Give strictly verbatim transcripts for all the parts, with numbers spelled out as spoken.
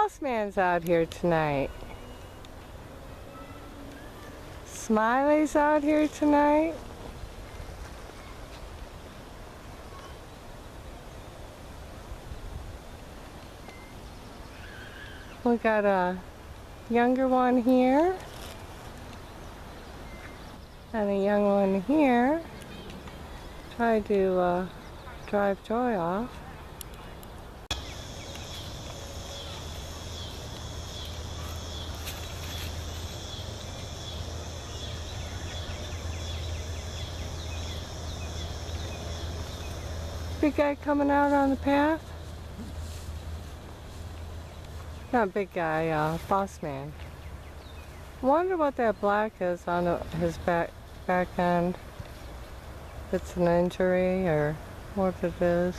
Boss Man's out here tonight. Smiley's out here tonight. We got a younger one here and a young one here. Try to uh, drive Joy off. Big guy coming out on the path? Not big guy, uh, Boss Man. Wonder what that black is on the, his back back end. If it's an injury or what it is.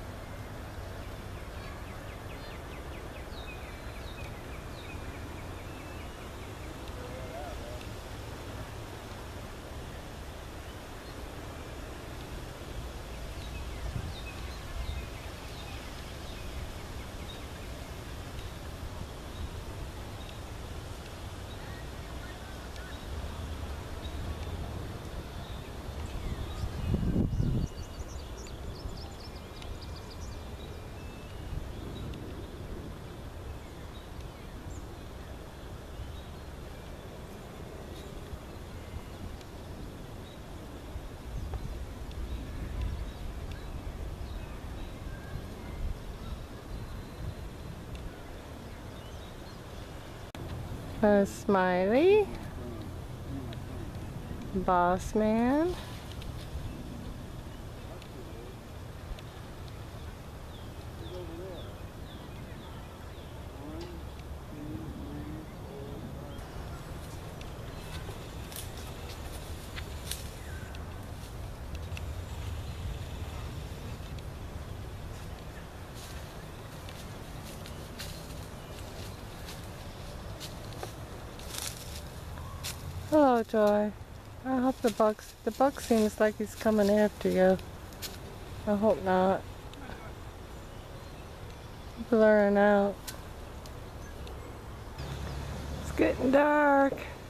Uh, Smiley, Boss Man, hello, Joy. I hope the buck, the buck seems like he's coming after you. I hope not. Blurring out. It's getting dark.